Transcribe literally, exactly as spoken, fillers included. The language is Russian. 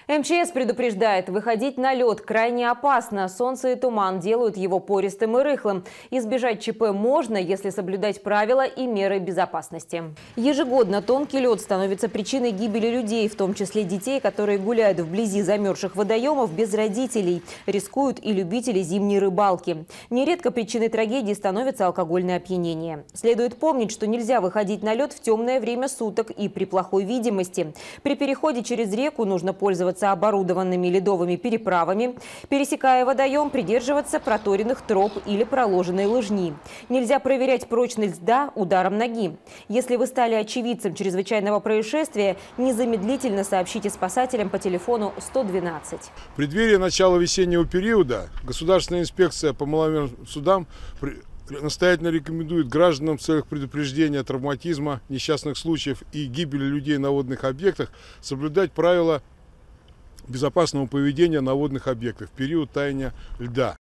эм че эс предупреждает, выходить на лед крайне опасно. Солнце и туман делают его пористым и рыхлым. Избежать че пэ можно, если соблюдать правила и меры безопасности. Ежегодно тонкий лед становится причиной гибели людей, в том числе детей, которые гуляют вблизи замерзших водоемов без родителей. Рискуют и любители зимней рыбалки. Нередко причиной трагедии становится алкогольное опьянение. Следует помнить, что нельзя выходить на лед в темное время суток и при плохой видимости. При переходе через реку нужно пользоваться оборудованными ледовыми переправами. Пересекая водоем, придерживаться проторенных троп или проложенной лыжни. Нельзя проверять прочность льда ударом ноги. Если вы стали очевидцем чрезвычайного происшествия, незамедлительно сообщите спасателям по телефону сто двенадцать. В преддверии начала весеннего периода Государственная инспекция по маломерным судам настоятельно рекомендует гражданам в целях предупреждения травматизма, несчастных случаев и гибели людей на водных объектах соблюдать правила безопасного поведения на водных объектах в период таяния льда.